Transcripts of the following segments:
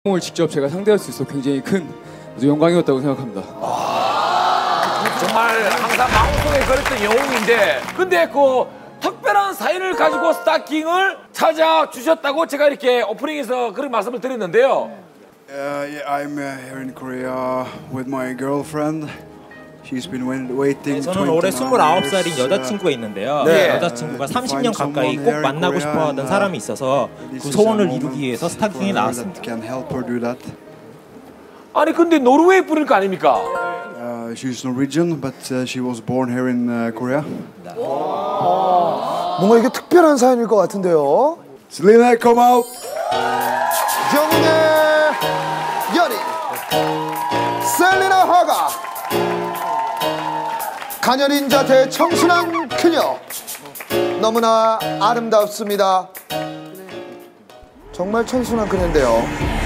을 직접 제가 상대할 수 있어 굉장히 큰 영광이었다고 생각합니다. 정말 항상 마음속에 그랬던 영웅인데, 근데 그 특별한 사연을 가지고 스타킹을 찾아주셨다고 제가 이렇게 오프닝에서 그런 말씀을 드렸는데요. Yeah, I'm here in Korea with my girlfriend. She's been waiting. 저는 올해 29살인 여자친구가 있는데요. 네. 여자친구가 30년 가까이 꼭 만나고 싶어하던 사람이 있어서 그 소원을 이루기 위해서 스타킹에 나왔습니다. 아니 근데 노르웨이 분일 거 아닙니까? She's Norwegian, but she was born here in Korea. 뭔가 이게 특별한 사연일 것 같은데요. Selena, come out. 영웅의 연인 셀리나 하가, 가녀린 자태 청순한 그녀, 너무나 아름답습니다. 정말 청순한 그녀인데요.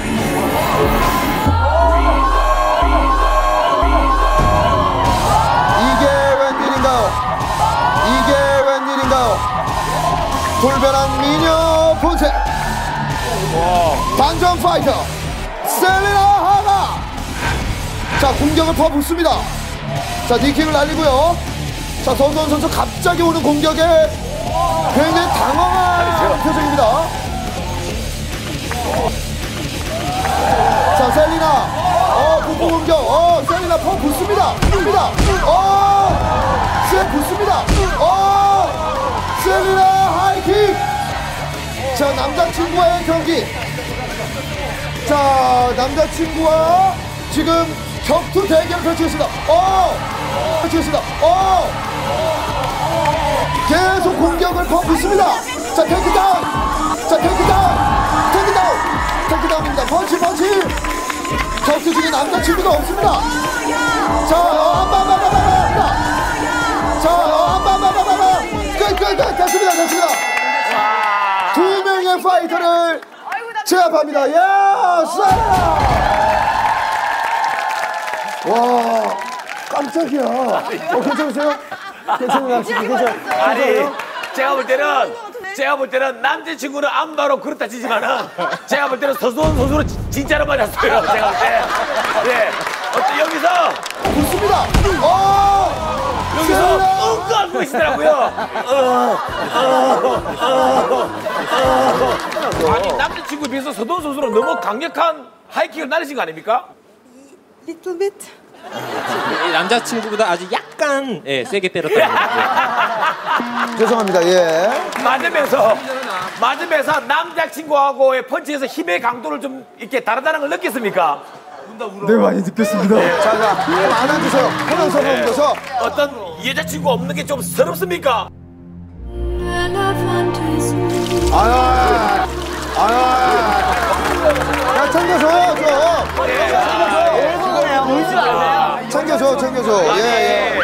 이게 웬일인가요? 이게 웬일인가요? 돌변한 미녀 본색, 반전 파이터 셀리나 하가. 자, 공격을 퍼붓습니다. 자, 니킥을 날리고요. 자, 선수원 선수 갑자기 오는 공격에 굉장히 당황한 표정입니다. 자, 셀리나, 복부 공격, 셀리나 붙습니다. 붙습니다. 붙습니다. 셀리나 하이킥. 자, 남자친구와의 경기. 자, 남자친구와 지금 격투 대결을 펼치겠습니다. 펼치겠습니다. 계속 공격을 퍼붓습니다. 자, 테이크다운. 자, 테이크다운입니다. 펀치. 격투 중에 남자친구가 없습니다. 자, 됐습니다. 두 명의 파이터를 제압합니다. 야, 셀리나! 와, 깜짝이야. 괜찮으세요? 괜찮아요? 아니 제가 볼 때는 남자친구는 안바로 그렇다 치지만은 제가 볼 때는 서수원 진짜로 맞았어요. 제가 볼 때. 네. 여기서 붙습니다. 여기서 응도 안 보이시더라고요. 아니 남자친구에 비해서 서수원 선수는 너무 강력한 하이킥을 날리신 거 아닙니까? Little bit. 남자친구보다 아주 약간 세게 때렸다는 거죠. 죄송합니다. 예. 맞으면서 남자친구하고의 펀치에서 힘의 강도를 좀 이렇게 다르다는 걸 느꼈습니까? 네, 많이 느꼈습니다. 자, 안아주세요. 편안서 옮겨서. 어떤 여자친구 없는 게 좀 서럽습니까? 야, 챙겨줘요, 챙겨줘. 예.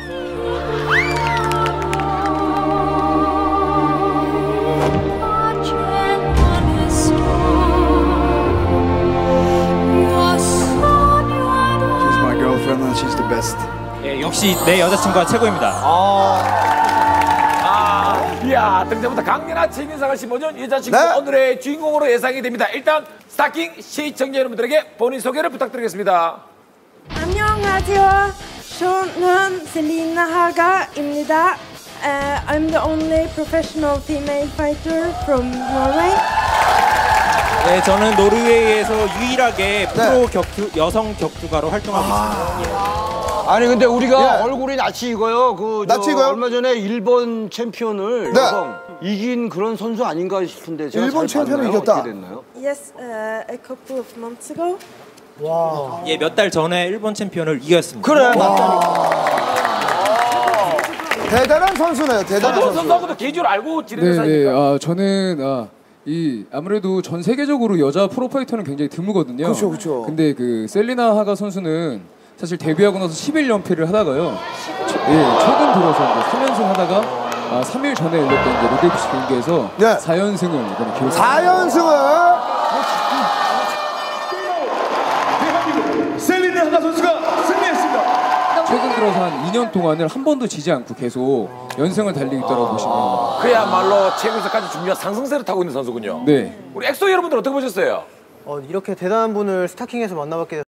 She's my girlfriend and she's the best. 역시 내 여자친구가 최고입니다. 이야, 등장부터 강렬한 최민상을 심어준 여자친구, 네. 오늘의 주인공으로 예상이 됩니다. 일단 스타킹 시청자 여러분들에게 본인 소개를 부탁드리겠습니다. 안녕하세요. 저는 셀리나 하가입니다. I'm the only professional female fighter from Norway. 네, 저는 노르웨이에서 유일하게 프로 여성 격투가로 활동하고 있습니다. 아니 근데 우리가 예. 얼굴이 낯이 익어요. 낯이 익어요? 얼마 전에 일본 챔피언을 네. 여성 이긴 그런 선수 아닌가 싶은데 제가 일본 잘 챔피언을 봤나요? 이겼다. 어떻게 됐나요? Yes, a couple of months ago. 몇 달 전에 일본 챔피언을 이겼습니다. 그래. 대단한 선수네요. 대단한 서수원 선수. 선수하고도 개인적으로 알고 지내는 사이입니까? 저는 아무래도 전 세계적으로 여자 프로파이터는 굉장히 드무거든요. 그렇죠. 근데 그 셀리나 하가 선수는 사실 데뷔하고 나서 11연패를 하다가요. 최근 들어서 3연승 하다가 3일 전에 열렸던 롯데FC 경기에서 네. 4연승을 이번에 기록했습니다. 4연승을 셀리나 하가 선수가 승리했습니다. 최근 들어서 한 2년 동안을 한 번도 지지 않고 계속 연승을 달리고 있다고 보시면 됩니다. 그야말로 최고에서까지 중요한 상승세를 타고 있는 선수군요. 네. 우리 엑소 여러분들 어떻게 보셨어요? 이렇게 대단한 분을 스타킹에서 만나봤게